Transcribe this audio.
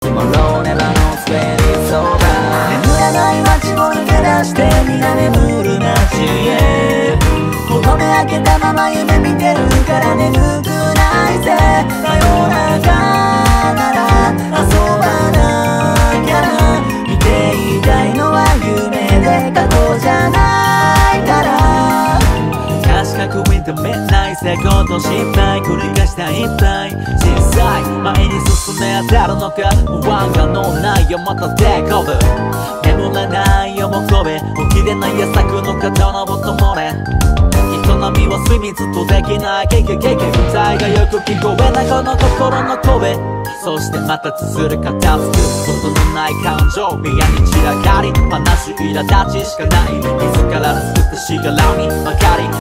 Tomorrow never knows when it's over 眠らない街を抜け出して皆眠る街へ求め上げたまま夢見てるから眠くないぜ真夜中なら遊ばなきゃな見ていたいのは夢で過去じゃないから確か in the midnight 成功と失敗繰り返した一体小さい前に進め当たるのか不安がのないよまた take over 眠らないよもこべ起きれない矢作の肩の音漏れ営みは睡眠ずっとできない経験歌いがよく聞こえないこの心の声そしてまた綴る片付くことのない感情部屋に散らかり話苛立ちしかない自ら作ったしがらみばかり